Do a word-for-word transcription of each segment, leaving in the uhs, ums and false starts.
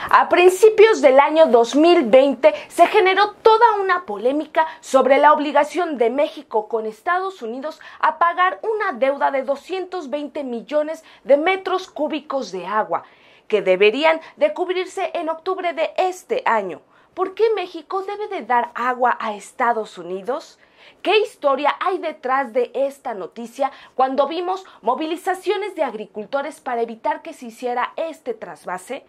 A principios del año dos mil veinte se generó toda una polémica sobre la obligación de México con Estados Unidos a pagar una deuda de doscientos veinte millones de metros cúbicos de agua, que deberían de cubrirse en octubre de este año. ¿Por qué México debe de dar agua a Estados Unidos? ¿Qué historia hay detrás de esta noticia cuando vimos movilizaciones de agricultores para evitar que se hiciera este trasvase?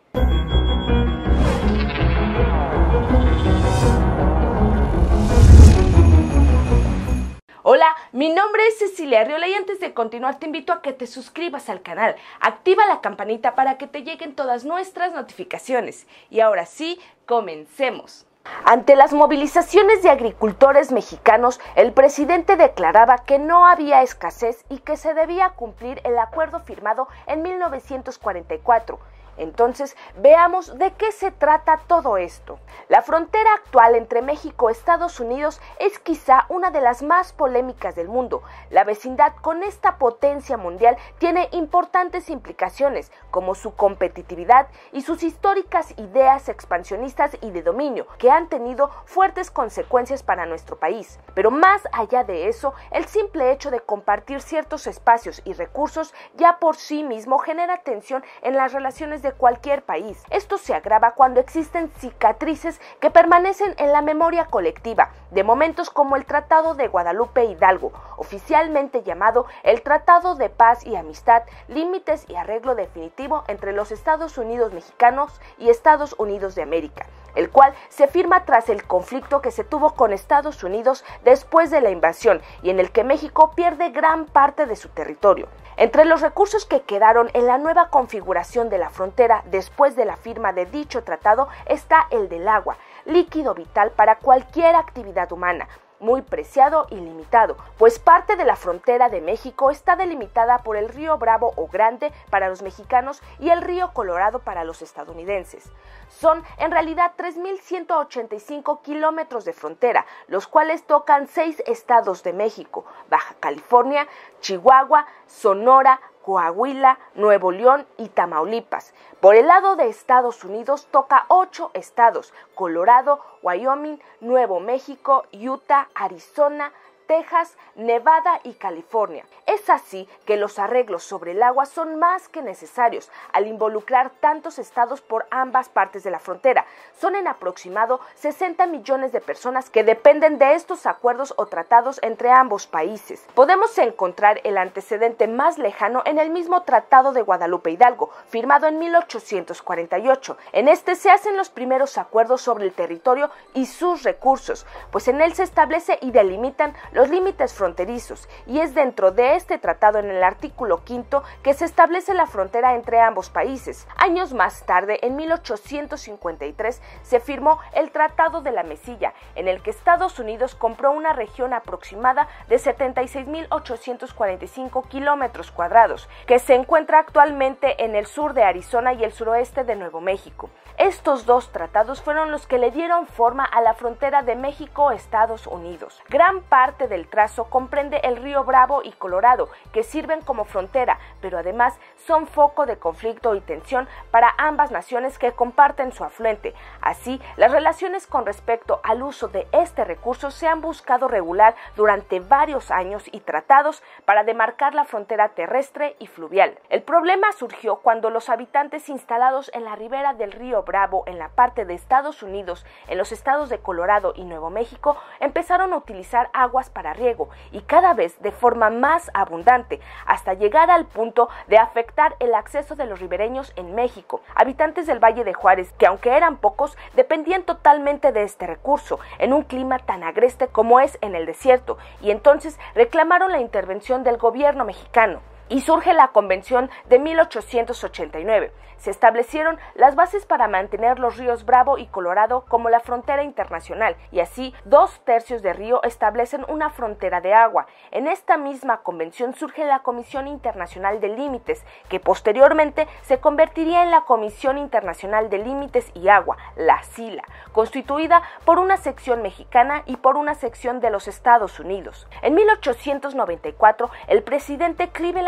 Hola, mi nombre es Cecilia Arriola y antes de continuar te invito a que te suscribas al canal, activa la campanita para que te lleguen todas nuestras notificaciones. Y ahora sí, comencemos. Ante las movilizaciones de agricultores mexicanos, el presidente declaraba que no había escasez y que se debía cumplir el acuerdo firmado en mil novecientos cuarenta y cuatro. Entonces, veamos de qué se trata todo esto. La frontera actual entre México y Estados Unidos es quizá una de las más polémicas del mundo. La vecindad con esta potencia mundial tiene importantes implicaciones, como su competitividad y sus históricas ideas expansionistas y de dominio, que han tenido fuertes consecuencias para nuestro país. Pero más allá de eso, el simple hecho de compartir ciertos espacios y recursos ya por sí mismo genera tensión en las relaciones de cualquier país. Esto se agrava cuando existen cicatrices que permanecen en la memoria colectiva, de momentos como el Tratado de Guadalupe Hidalgo, oficialmente llamado el Tratado de Paz y Amistad, Límites y Arreglo Definitivo entre los Estados Unidos Mexicanos y Estados Unidos de América, el cual se firma tras el conflicto que se tuvo con Estados Unidos después de la invasión y en el que México pierde gran parte de su territorio. Entre los recursos que quedaron en la nueva configuración de la frontera después de la firma de dicho tratado está el del agua, líquido vital para cualquier actividad humana, muy preciado y limitado, pues parte de la frontera de México está delimitada por el río Bravo o Grande para los mexicanos y el río Colorado para los estadounidenses. Son en realidad tres mil ciento ochenta y cinco kilómetros de frontera, los cuales tocan seis estados de México: Baja California, Chihuahua, Sonora, Coahuila, Nuevo León y Tamaulipas. Por el lado de Estados Unidos toca ocho estados: Colorado, Wyoming, Nuevo México, Utah, Arizona, Texas, Nevada y California. Es así que los arreglos sobre el agua son más que necesarios al involucrar tantos estados por ambas partes de la frontera. Son en aproximado sesenta millones de personas que dependen de estos acuerdos o tratados entre ambos países. Podemos encontrar el antecedente más lejano en el mismo Tratado de Guadalupe Hidalgo, firmado en mil ochocientos cuarenta y ocho. En este se hacen los primeros acuerdos sobre el territorio y sus recursos, pues en él se establece y delimitan los límites fronterizos, y es dentro de este tratado, en el artículo quinto, que se establece la frontera entre ambos países. Años más tarde, en mil ochocientos cincuenta y tres, se firmó el Tratado de la Mesilla, en el que Estados Unidos compró una región aproximada de setenta y seis mil ochocientos cuarenta y cinco kilómetros cuadrados, que se encuentra actualmente en el sur de Arizona y el suroeste de Nuevo México. Estos dos tratados fueron los que le dieron forma a la frontera de México-Estados Unidos. Gran parte del trazo comprende el río Bravo y Colorado, que sirven como frontera, pero además son foco de conflicto y tensión para ambas naciones que comparten su afluente. Así, las relaciones con respecto al uso de este recurso se han buscado regular durante varios años y tratados para demarcar la frontera terrestre y fluvial. El problema surgió cuando los habitantes instalados en la ribera del río Bravo, en la parte de Estados Unidos, en los estados de Colorado y Nuevo México, empezaron a utilizar aguas para riego, y cada vez de forma más abundante, hasta llegar al punto de afectar el acceso de los ribereños en México. Habitantes del Valle de Juárez, que aunque eran pocos, dependían totalmente de este recurso, en un clima tan agreste como es en el desierto, y entonces reclamaron la intervención del gobierno mexicano. Y surge la Convención de mil ochocientos ochenta y nueve. Se establecieron las bases para mantener los ríos Bravo y Colorado como la frontera internacional, y así dos tercios de río establecen una frontera de agua. En esta misma convención surge la Comisión Internacional de Límites, que posteriormente se convertiría en la Comisión Internacional de Límites y Agua, la SILA, constituida por una sección mexicana y por una sección de los Estados Unidos. En mil ochocientos noventa y cuatro, el presidente Cleveland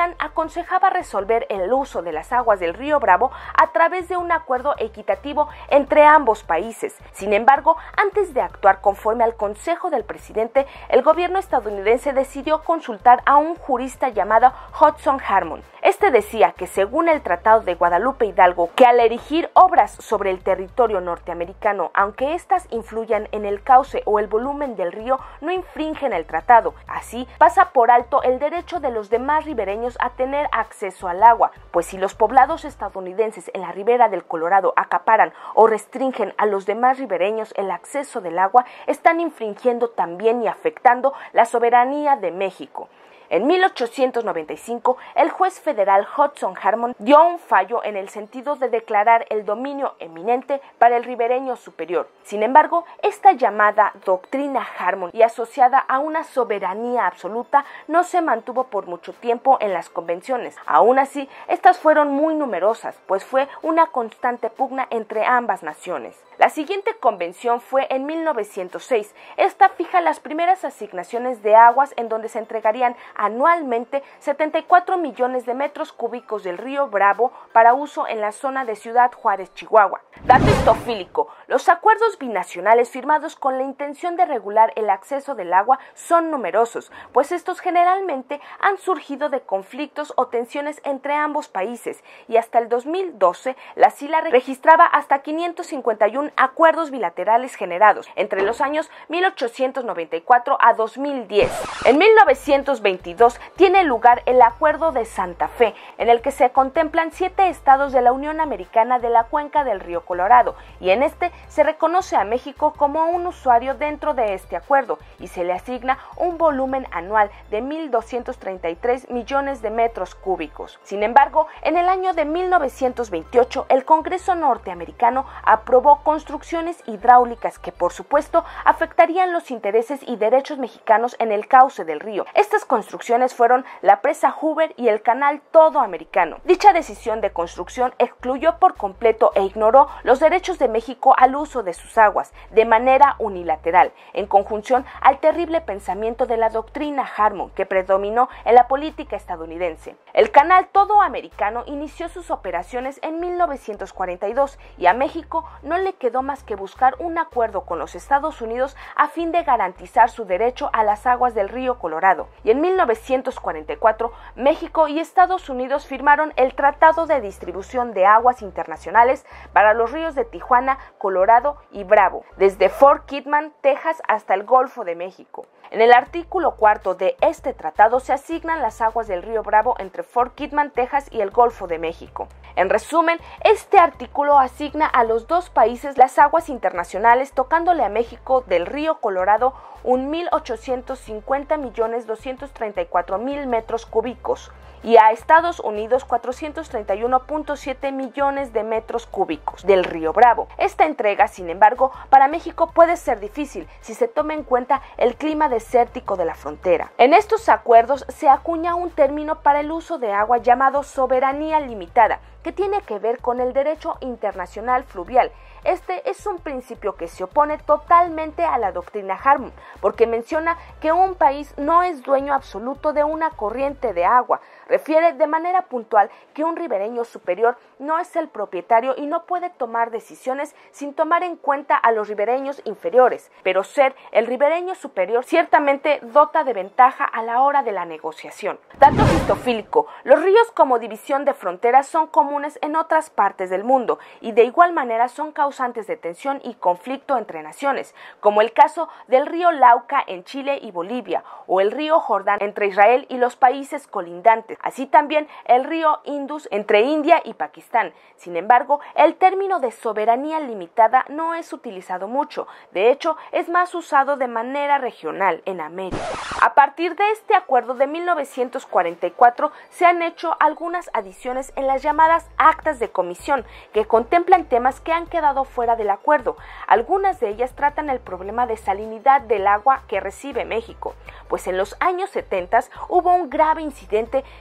Comitán aconsejaba resolver el uso de las aguas del río Bravo a través de un acuerdo equitativo entre ambos países. Sin embargo, antes de actuar conforme al consejo del presidente, el gobierno estadounidense decidió consultar a un jurista llamado Hudson Harmon. Este decía que según el Tratado de Guadalupe Hidalgo, que al erigir obras sobre el territorio norteamericano, aunque éstas influyan en el cauce o el volumen del río, no infringen el tratado. Así, pasa por alto el derecho de los demás ribereños a tener acceso al agua, pues si los poblados estadounidenses en la ribera del Colorado acaparan o restringen a los demás ribereños el acceso del agua, están infringiendo también y afectando la soberanía de México. En mil ochocientos noventa y cinco, el juez federal Hudson Harmon dio un fallo en el sentido de declarar el dominio eminente para el ribereño superior. Sin embargo, esta llamada doctrina Harmon y asociada a una soberanía absoluta no se mantuvo por mucho tiempo en las convenciones. Aún así, estas fueron muy numerosas, pues fue una constante pugna entre ambas naciones. La siguiente convención fue en mil novecientos seis. Esta fija las primeras asignaciones de aguas en donde se entregarían anualmente setenta y cuatro millones de metros cúbicos del río Bravo para uso en la zona de Ciudad Juárez, Chihuahua. Dato histofílico: los acuerdos binacionales firmados con la intención de regular el acceso del agua son numerosos, pues estos generalmente han surgido de conflictos o tensiones entre ambos países, y hasta el dos mil doce la SILA registraba hasta quinientos cincuenta y uno acuerdos bilaterales generados entre los años mil ochocientos noventa y cuatro a dos mil diez. En mil novecientos veintidós tiene lugar el Acuerdo de Santa Fe, en el que se contemplan siete estados de la Unión Americana de la cuenca del río Colorado, y en este se reconoce a México como un usuario dentro de este acuerdo y se le asigna un volumen anual de mil doscientos treinta y tres millones de metros cúbicos. Sin embargo, en el año de mil novecientos veintiocho, el Congreso norteamericano aprobó construcciones hidráulicas que, por supuesto, afectarían los intereses y derechos mexicanos en el cauce del río. Estas construcciones fueron la presa Hoover y el canal Todo Americano. Dicha decisión de construcción excluyó por completo e ignoró los derechos de México al uso de sus aguas, de manera unilateral, en conjunción al terrible pensamiento de la doctrina Harmon que predominó en la política estadounidense. El canal Todo Americano inició sus operaciones en mil novecientos cuarenta y dos y a México no le quedó más que buscar un acuerdo con los Estados Unidos a fin de garantizar su derecho a las aguas del río Colorado. Y en mil novecientos cuarenta y cuatro, México y Estados Unidos firmaron el Tratado de Distribución de Aguas Internacionales para los ríos de Tijuana, Colorado y Bravo, desde Fort Kidman, Texas, hasta el Golfo de México. En el artículo cuarto de este tratado se asignan las aguas del río Bravo entre Fort Kidman, Texas y el Golfo de México. En resumen, este artículo asigna a los dos países las aguas internacionales, tocándole a México del río Colorado un mil ochocientos cincuenta millones doscientos treinta y cuatro mil metros cúbicos y a Estados Unidos cuatrocientos treinta y uno punto siete millones de metros cúbicos del río Bravo. Esta entrega, sin embargo, para México puede ser difícil si se toma en cuenta el clima desértico de la frontera. En estos acuerdos se acuña un término para el uso de agua llamado soberanía limitada, que tiene que ver con el derecho internacional fluvial. Este es un principio que se opone totalmente a la doctrina Harmon, porque menciona que un país no es dueño absoluto de una corriente de agua. Refiere de manera puntual que un ribereño superior no es el propietario y no puede tomar decisiones sin tomar en cuenta a los ribereños inferiores, pero ser el ribereño superior ciertamente dota de ventaja a la hora de la negociación. Dato histofílico: los ríos como división de fronteras son comunes en otras partes del mundo y de igual manera son causantes de tensión y conflicto entre naciones, como el caso del río Lauca en Chile y Bolivia, o el río Jordán entre Israel y los países colindantes, así también el río Indus entre India y Pakistán. Sin embargo, el término de soberanía limitada no es utilizado mucho, de hecho es más usado de manera regional en América. A partir de este acuerdo de mil novecientos cuarenta y cuatro se han hecho algunas adiciones en las llamadas actas de comisión, que contemplan temas que han quedado fuera del acuerdo. Algunas de ellas tratan el problema de salinidad del agua que recibe México, pues en los años setenta hubo un grave incidente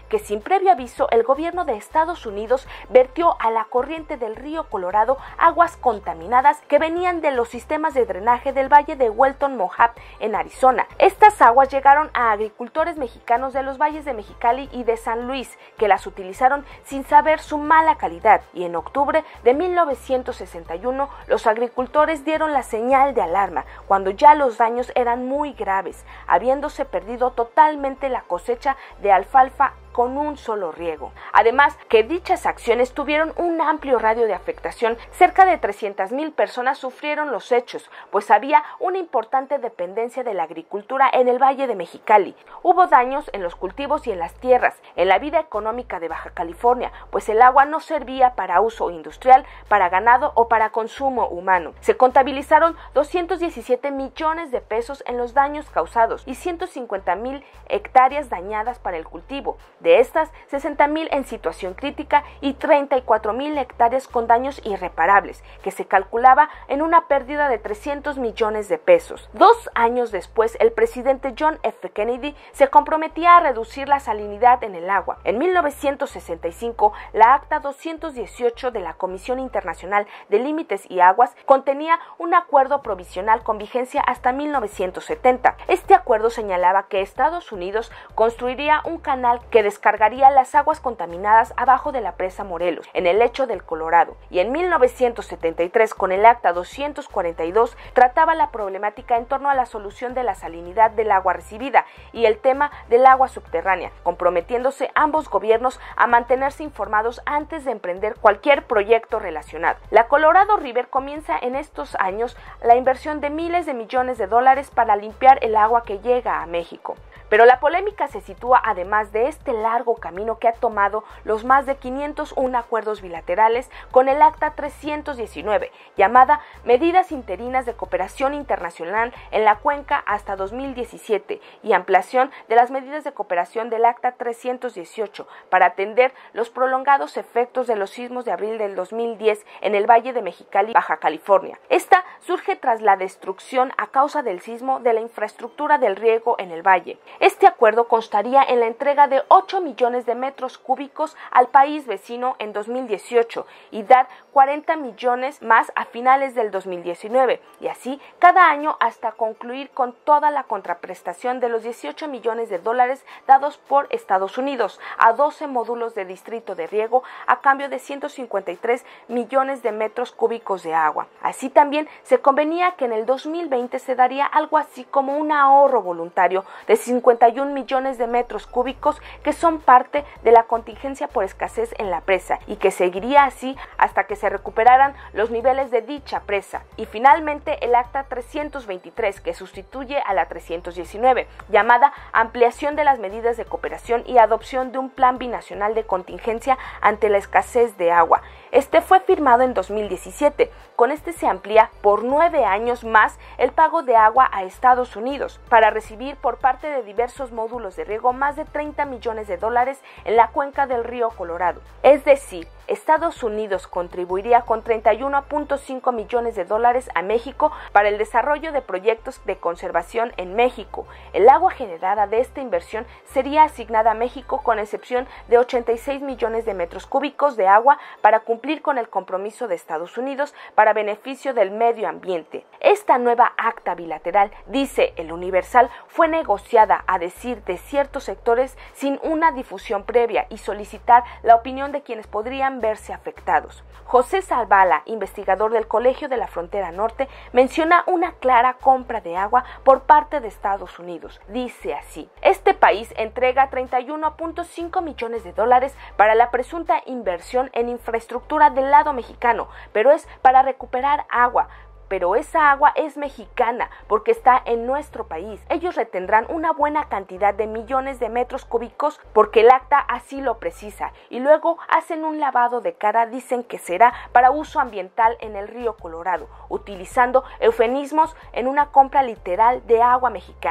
que sin previo aviso el gobierno de Estados Unidos vertió a la corriente del río Colorado aguas contaminadas que venían de los sistemas de drenaje del valle de Welton Mojave en Arizona. Estas aguas llegaron a agricultores mexicanos de los valles de Mexicali y de San Luis, que las utilizaron sin saber su mala calidad, y en octubre de mil novecientos sesenta y uno los agricultores dieron la señal de alarma cuando ya los daños eran muy graves, habiéndose perdido totalmente la cosecha de alfalfa con un solo riego. Además, que dichas acciones tuvieron un amplio radio de afectación. Cerca de trescientas mil personas sufrieron los hechos, pues había una importante dependencia de la agricultura en el Valle de Mexicali. Hubo daños en los cultivos y en las tierras, en la vida económica de Baja California, pues el agua no servía para uso industrial, para ganado o para consumo humano. Se contabilizaron doscientos diecisiete millones de pesos en los daños causados y ciento cincuenta mil hectáreas dañadas para el cultivo. De estas, sesenta mil en situación crítica y treinta y cuatro mil hectáreas con daños irreparables, que se calculaba en una pérdida de trescientos millones de pesos. Dos años después, el presidente John F. Kennedy se comprometía a reducir la salinidad en el agua. En mil novecientos sesenta y cinco, la Acta doscientos dieciocho de la Comisión Internacional de Límites y Aguas contenía un acuerdo provisional con vigencia hasta mil novecientos setenta. Este acuerdo señalaba que Estados Unidos construiría un canal que descargaría las aguas contaminadas abajo de la presa Morelos, en el lecho del Colorado, y en mil novecientos setenta y tres, con el Acta doscientos cuarenta y dos, trataba la problemática en torno a la solución de la salinidad del agua recibida y el tema del agua subterránea, comprometiéndose ambos gobiernos a mantenerse informados antes de emprender cualquier proyecto relacionado. La Colorado River comienza en estos años la inversión de miles de millones de dólares para limpiar el agua que llega a México. Pero la polémica se sitúa además de este largo camino que ha tomado los más de quinientos uno acuerdos bilaterales con el Acta trescientos diecinueve, llamada Medidas Interinas de Cooperación Internacional en la Cuenca hasta dos mil diecisiete, y ampliación de las medidas de cooperación del Acta trescientos dieciocho para atender los prolongados efectos de los sismos de abril del dos mil diez en el Valle de Mexicali, Baja California. Esta surge tras la destrucción a causa del sismo de la infraestructura del riego en el valle. Este acuerdo constaría en la entrega de ocho millones de metros cúbicos al país vecino en dos mil dieciocho y dar cuarenta millones más a finales del dos mil diecinueve, y así cada año hasta concluir con toda la contraprestación de los dieciocho millones de dólares dados por Estados Unidos a doce módulos de distrito de riego a cambio de ciento cincuenta y tres millones de metros cúbicos de agua. Así también se convenía que en el dos mil veinte se daría algo así como un ahorro voluntario de cincuenta y un millones de metros cúbicos que son parte de la contingencia por escasez en la presa y que seguiría así hasta que se recuperaran los niveles de dicha presa. Y finalmente el Acta trescientos veintitrés, que sustituye a la trescientos diecinueve, llamada Ampliación de las Medidas de Cooperación y Adopción de un Plan Binacional de Contingencia ante la Escasez de Agua. Este fue firmado en dos mil diecisiete. Con este se amplía por nueve años más el pago de agua a Estados Unidos para recibir por parte de diversos módulos de riego más de treinta millones de dólares en la cuenca del río Colorado. Es decir, Estados Unidos contribuiría con treinta y uno punto cinco millones de dólares a México para el desarrollo de proyectos de conservación en México. El agua generada de esta inversión sería asignada a México con excepción de ochenta y seis millones de metros cúbicos de agua para cumplir con el compromiso de Estados Unidos para beneficio del medio ambiente. Esta nueva acta bilateral, dice el Universal, fue negociada a decir de ciertos sectores sin una difusión previa y solicitar la opinión de quienes podrían verse afectados. José Zavala, investigador del Colegio de la Frontera Norte, menciona una clara compra de agua por parte de Estados Unidos. Dice así: este país entrega treinta y uno punto cinco millones de dólares para la presunta inversión en infraestructura del lado mexicano, pero es para recuperar agua. Pero esa agua es mexicana porque está en nuestro país. Ellos retendrán una buena cantidad de millones de metros cúbicos porque el acta así lo precisa y luego hacen un lavado de cara, dicen que será para uso ambiental en el río Colorado, utilizando eufemismos en una compra literal de agua mexicana.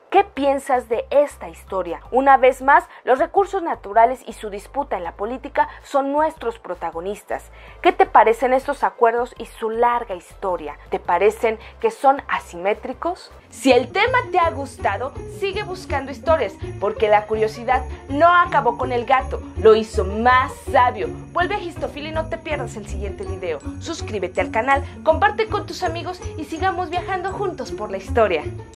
¿Qué piensas de esta historia? Una vez más, los recursos naturales y su disputa en la política son nuestros protagonistas. ¿Qué te parecen estos acuerdos y su larga historia? ¿Te parecen que son asimétricos? Si el tema te ha gustado, sigue buscando historias, porque la curiosidad no acabó con el gato, lo hizo más sabio. Vuelve a Histofil y no te pierdas el siguiente video. Suscríbete al canal, comparte con tus amigos y sigamos viajando juntos por la historia.